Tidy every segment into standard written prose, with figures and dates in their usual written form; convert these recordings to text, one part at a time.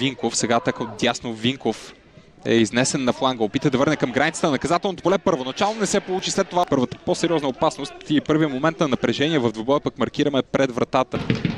Винков. Сега атака от дясно Винков е изнесен на фланга. Опита да върне към границата на наказателното поле. Първоначално не се получи, след това първата по-сериозна опасност и първия момент на напрежение в двубоя пък маркираме пред вратата.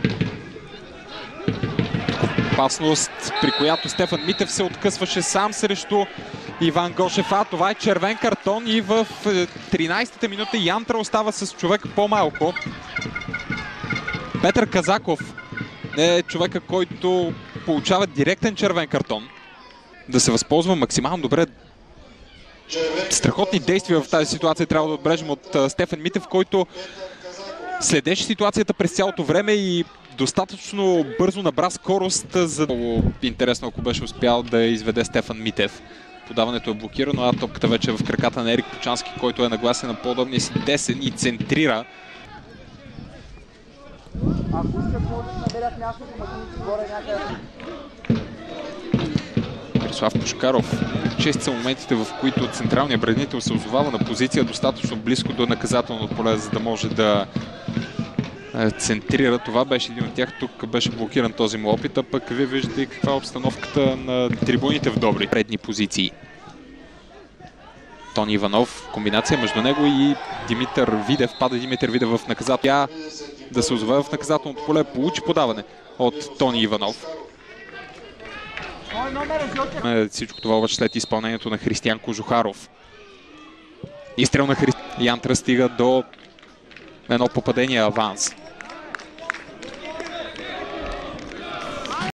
Опасност, при която Стефан Митев се откъсваше сам срещу Иван Гошев. Това е червен картон и в 13-та минута Янтра остава с човек по-малко. Петър Казаков е човека, който получава директен червен картон. Да се възползва максимално добре. Страхотни действия в тази ситуация трябва да отбележим от Стефан Митев, който следеше ситуацията през цялото време и достатъчно бързо набра скорост, за да интересно, ако беше успял да изведе Стефан Митев. Подаването е блокирано, а топката вече е в краката на Ерик Почански, който е нагласен на по-удобния си десен и центрира. Мирослав Пушкаров. Чести са моментите, в които централният бранител се озовава на позиция достатъчно близко до наказателното поле, за да може да центрира. Това беше един от тях. Тук беше блокиран този му опит, а пък вие виждате каква е обстановката на трибуните в добри предни позиции. Тони Иванов, комбинация между него и Димитър Видев. Пада Димитър Видев в наказателното. Да се озове в наказателното поле, получи подаване от Тони Иванов. Всичко това обаче след изпълнението на Християн Кожухаров. Изстрел на Янтра стига до едно попадение аванс.